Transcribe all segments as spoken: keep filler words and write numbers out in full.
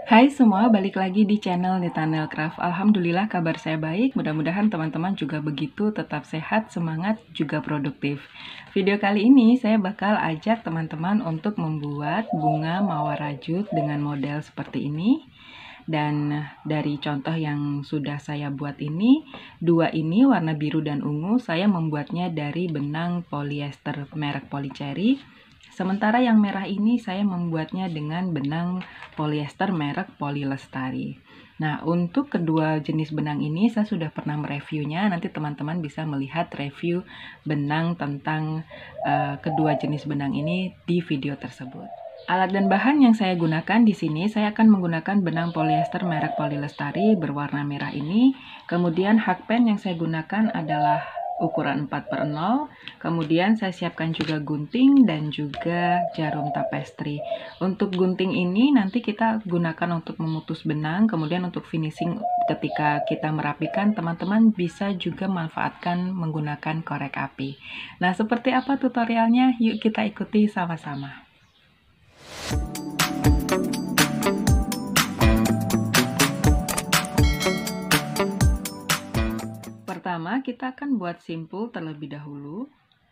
Hai semua, balik lagi di channel Netanel Craft. Alhamdulillah kabar saya baik, mudah-mudahan teman-teman juga begitu, tetap sehat, semangat, juga produktif. Video kali ini saya bakal ajak teman-teman untuk membuat bunga mawar rajut dengan model seperti ini. Dan dari contoh yang sudah saya buat ini, dua ini warna biru dan ungu, saya membuatnya dari benang polyester merek Polycherry. Sementara yang merah ini saya membuatnya dengan benang polyester merek Polylestari. Nah, untuk kedua jenis benang ini saya sudah pernah mereviewnya. Nanti teman-teman bisa melihat review benang tentang uh, kedua jenis benang ini di video tersebut. Alat dan bahan yang saya gunakan di sini, saya akan menggunakan benang polyester merek Polylestari berwarna merah ini. Kemudian hakpen yang saya gunakan adalah ukuran empat per nol, kemudian saya siapkan juga gunting dan juga jarum tapestri. Untuk gunting ini nanti kita gunakan untuk memutus benang, kemudian untuk finishing ketika kita merapikan, teman-teman bisa juga manfaatkan menggunakan korek api. Nah, seperti apa tutorialnya? Yuk kita ikuti sama-sama. Pertama, kita akan buat simpul terlebih dahulu.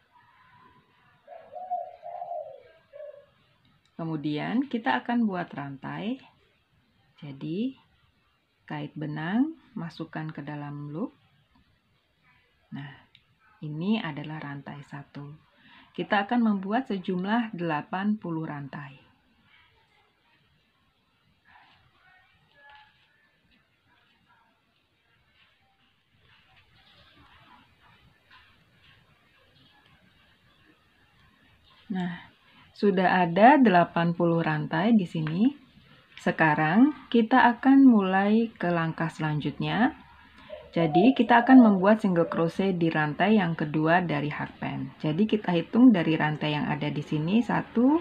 Kemudian kita akan buat rantai. Jadi, kait benang, masukkan ke dalam loop. Nah, ini adalah rantai satu. Kita akan membuat sejumlah delapan puluh rantai. Nah, sudah ada delapan puluh rantai di sini. Sekarang kita akan mulai ke langkah selanjutnya. Jadi kita akan membuat single crochet di rantai yang kedua dari hakpen. Jadi kita hitung dari rantai yang ada di sini satu.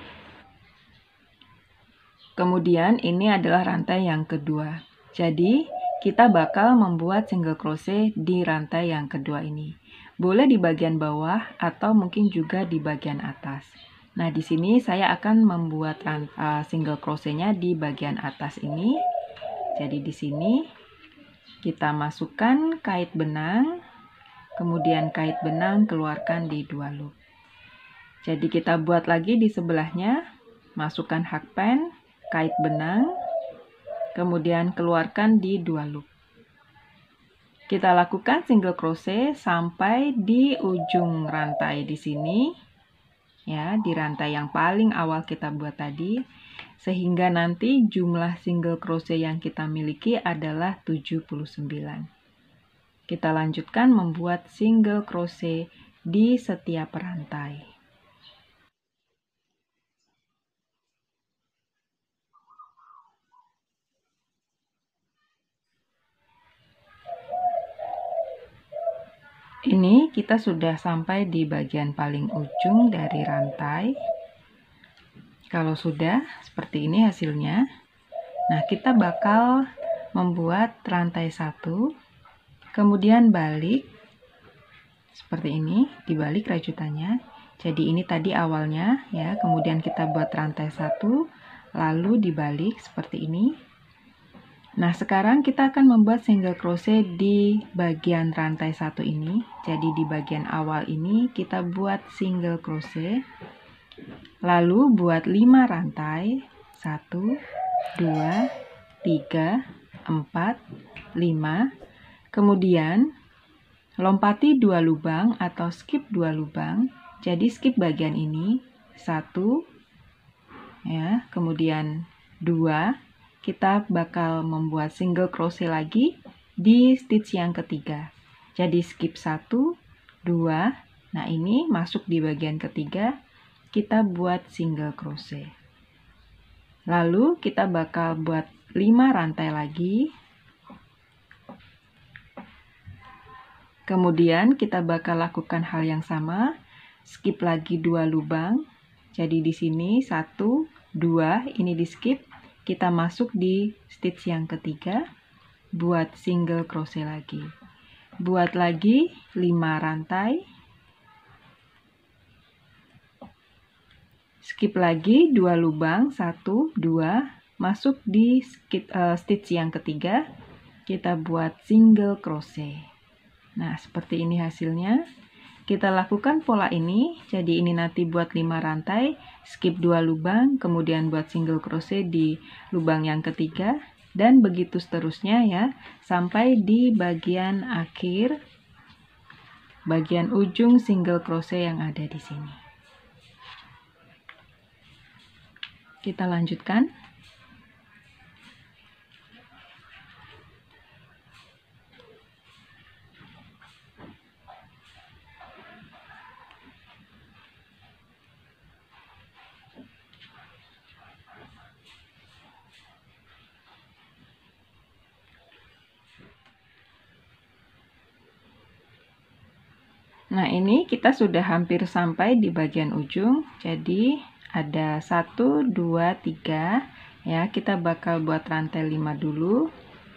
Kemudian ini adalah rantai yang kedua. Jadi kita bakal membuat single crochet di rantai yang kedua ini. Boleh di bagian bawah atau mungkin juga di bagian atas. Nah, di sini saya akan membuat uh, single crochetnya di bagian atas ini. Jadi di sini kita masukkan kait benang, kemudian kait benang keluarkan di dua loop. Jadi kita buat lagi di sebelahnya, masukkan hakpen, kait benang, kemudian keluarkan di dua loop. Kita lakukan single crochet sampai di ujung rantai di sini, ya, di rantai yang paling awal kita buat tadi, sehingga nanti jumlah single crochet yang kita miliki adalah tujuh puluh sembilan. Kita lanjutkan membuat single crochet di setiap rantai. Ini kita sudah sampai di bagian paling ujung dari rantai. Kalau sudah, seperti ini hasilnya. Nah, kita bakal membuat rantai satu, kemudian balik, seperti ini, dibalik rajutannya. Jadi ini tadi awalnya, ya, kemudian kita buat rantai satu, lalu dibalik seperti ini. Nah, sekarang kita akan membuat single crochet di bagian rantai satu ini. Jadi di bagian awal ini kita buat single crochet. Lalu buat lima rantai. satu, dua, tiga, empat, lima. Kemudian lompati dua lubang atau skip dua lubang. Jadi skip bagian ini. satu, ya, kemudian dua. Kita bakal membuat single crochet lagi di stitch yang ketiga. Jadi skip satu, dua. Nah, ini masuk di bagian ketiga, kita buat single crochet. Lalu kita bakal buat lima rantai lagi. Kemudian kita bakal lakukan hal yang sama, skip lagi dua lubang. Jadi di sini satu, dua, ini di skip. Kita masuk di stitch yang ketiga, buat single crochet lagi. Buat lagi lima rantai. Skip lagi dua lubang, satu, dua. masuk di stitch yang ketiga, kita buat single crochet. Nah, seperti ini hasilnya. Kita lakukan pola ini, jadi ini nanti buat lima rantai, skip dua lubang, kemudian buat single crochet di lubang yang ketiga, dan begitu seterusnya ya, sampai di bagian akhir, bagian ujung single crochet yang ada di sini. Kita lanjutkan. Nah, ini kita sudah hampir sampai di bagian ujung. Jadi ada satu, dua, tiga ya. Kita bakal buat rantai lima dulu.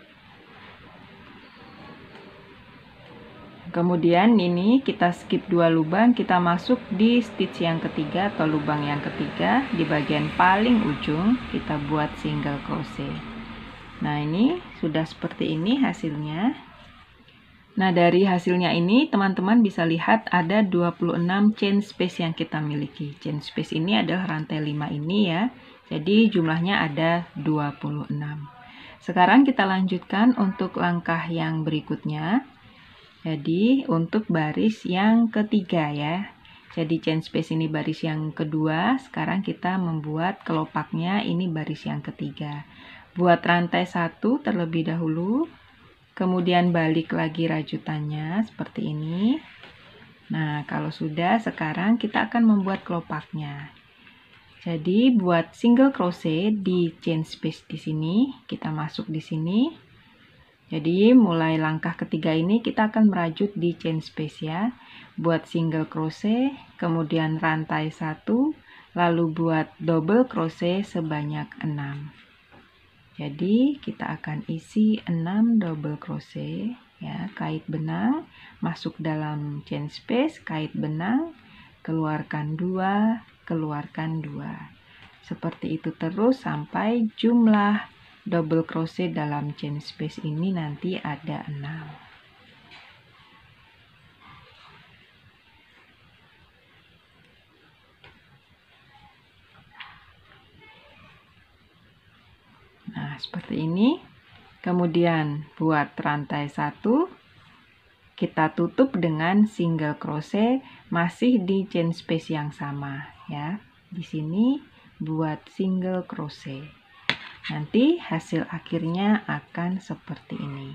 Kemudian ini kita skip dua lubang, kita masuk di stitch yang ketiga atau lubang yang ketiga. Di bagian paling ujung kita buat single crochet. Nah, ini sudah seperti ini hasilnya. Nah, dari hasilnya ini teman-teman bisa lihat ada dua puluh enam chain space yang kita miliki. Chain space ini adalah rantai lima ini ya. Jadi jumlahnya ada dua puluh enam. Sekarang kita lanjutkan untuk langkah yang berikutnya. Jadi untuk baris yang ketiga ya. Jadi chain space ini baris yang kedua. Sekarang kita membuat kelopaknya ini baris yang ketiga. Buat rantai satu terlebih dahulu. Kemudian balik lagi rajutannya seperti ini. Nah, kalau sudah, sekarang kita akan membuat kelopaknya. Jadi, buat single crochet di chain space di sini, kita masuk di sini. Jadi, mulai langkah ketiga ini kita akan merajut di chain space ya. Buat single crochet, kemudian rantai satu, lalu buat double crochet sebanyak enam. Jadi kita akan isi enam double crochet ya, kait benang, masuk dalam chain space, kait benang, keluarkan dua, keluarkan dua. Seperti itu terus sampai jumlah double crochet dalam chain space ini nanti ada enam. Nah, seperti ini. Kemudian buat rantai satu, kita tutup dengan single crochet masih di chain space yang sama ya. Di sini buat single crochet. Nanti hasil akhirnya akan seperti ini.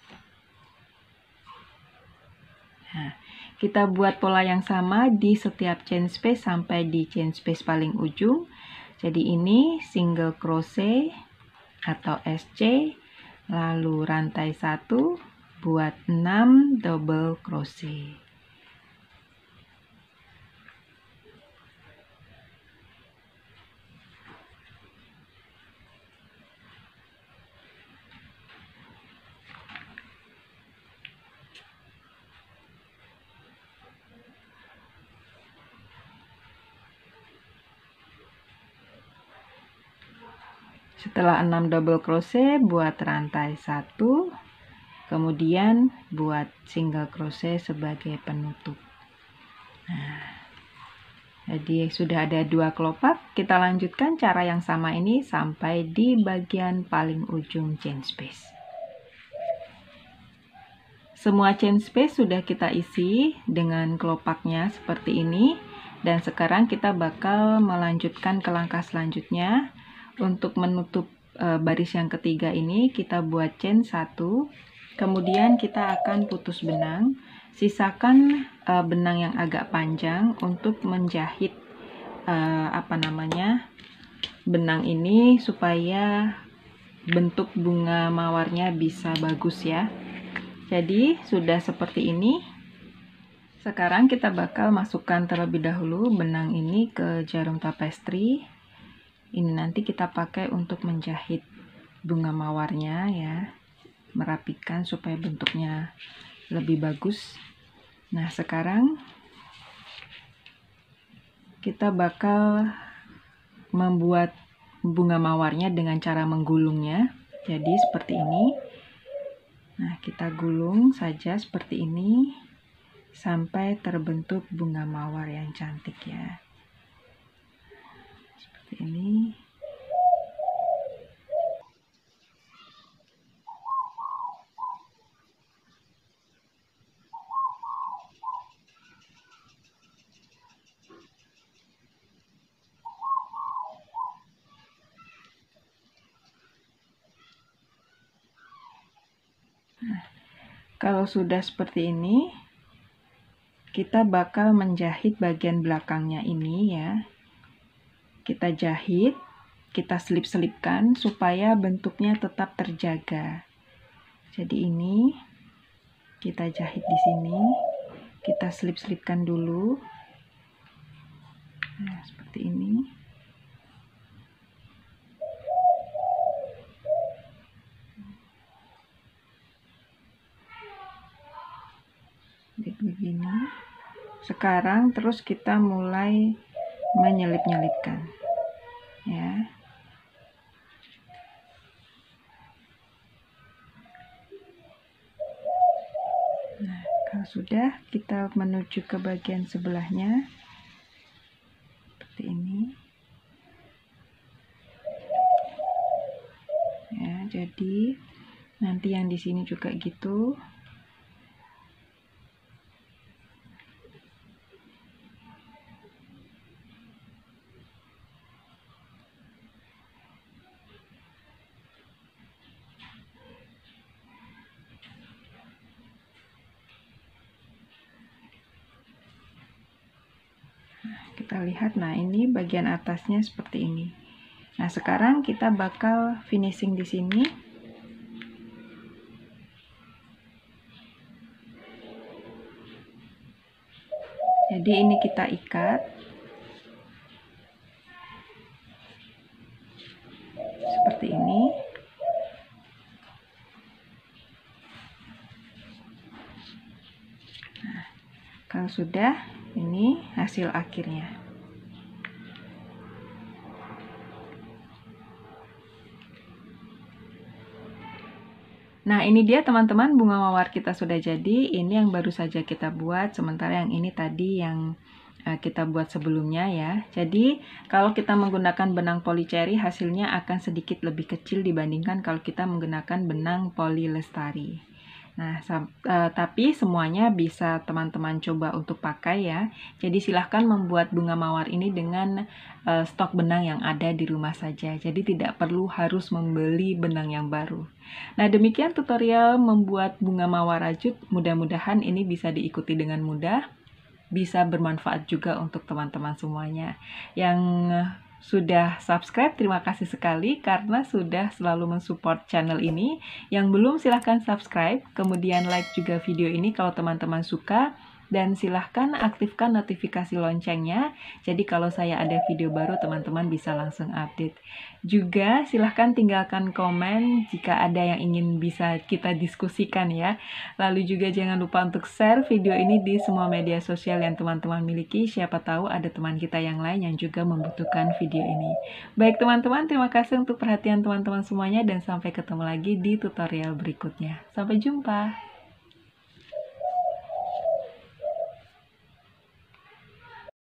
Nah, kita buat pola yang sama di setiap chain space sampai di chain space paling ujung. Jadi ini single crochet atau S C, lalu rantai satu buat enam double crochet. Setelah enam double crochet, buat rantai satu, kemudian buat single crochet sebagai penutup. Nah, jadi sudah ada dua kelopak. Kita lanjutkan cara yang sama ini sampai di bagian paling ujung chain space. Semua chain space sudah kita isi dengan kelopaknya seperti ini. Dan sekarang kita bakal melanjutkan ke langkah selanjutnya. Untuk menutup e, baris yang ketiga ini kita buat chain satu, kemudian kita akan putus benang, sisakan e, benang yang agak panjang untuk menjahit e, apa namanya benang ini supaya bentuk bunga mawarnya bisa bagus ya. Jadi sudah seperti ini. Sekarang kita bakal masukkan terlebih dahulu benang ini ke jarum tapestry. Ini nanti kita pakai untuk menjahit bunga mawarnya ya, merapikan supaya bentuknya lebih bagus. Nah, sekarang kita bakal membuat bunga mawarnya dengan cara menggulungnya. Jadi seperti ini. Nah, kita gulung saja seperti ini sampai terbentuk bunga mawar yang cantik ya. Seperti ini. Nah, kalau sudah seperti ini, kita bakal menjahit bagian belakangnya ini ya. Kita jahit, kita selip-selipkan supaya bentuknya tetap terjaga. Jadi ini kita jahit di sini, kita selip-selipkan dulu. Nah, seperti ini. Begini. Sekarang terus kita mulai menyelip-nyelipkan ya. Nah, kalau sudah, kita menuju ke bagian sebelahnya seperti ini ya. Jadi nanti yang di sini juga gitu. Kita lihat, nah ini bagian atasnya seperti ini. Nah, sekarang kita bakal finishing di sini. Jadi ini kita ikat seperti ini. Nah, kalau sudah, ini hasil akhirnya. Nah, ini dia teman-teman, bunga mawar kita sudah jadi. Ini yang baru saja kita buat, sementara yang ini tadi yang uh, kita buat sebelumnya ya. Jadi, kalau kita menggunakan benang polycherry, hasilnya akan sedikit lebih kecil dibandingkan kalau kita menggunakan benang polylestari. Nah, uh, tapi semuanya bisa teman-teman coba untuk pakai ya. Jadi silahkan membuat bunga mawar ini dengan uh, stok benang yang ada di rumah saja. Jadi tidak perlu harus membeli benang yang baru. Nah, demikian tutorial membuat bunga mawar rajut. Mudah-mudahan ini bisa diikuti dengan mudah. Bisa bermanfaat juga untuk teman-teman semuanya. Yang sudah subscribe, terima kasih sekali karena sudah selalu mensupport channel ini. Yang belum, silahkan subscribe, kemudian like juga video ini kalau teman-teman suka. Dan silahkan aktifkan notifikasi loncengnya, jadi kalau saya ada video baru teman-teman bisa langsung update. Juga silahkan tinggalkan komen jika ada yang ingin bisa kita diskusikan ya. Lalu juga jangan lupa untuk share video ini di semua media sosial yang teman-teman miliki. Siapa tahu ada teman kita yang lain yang juga membutuhkan video ini. Baik teman-teman, terima kasih untuk perhatian teman-teman semuanya dan sampai ketemu lagi di tutorial berikutnya. Sampai jumpa.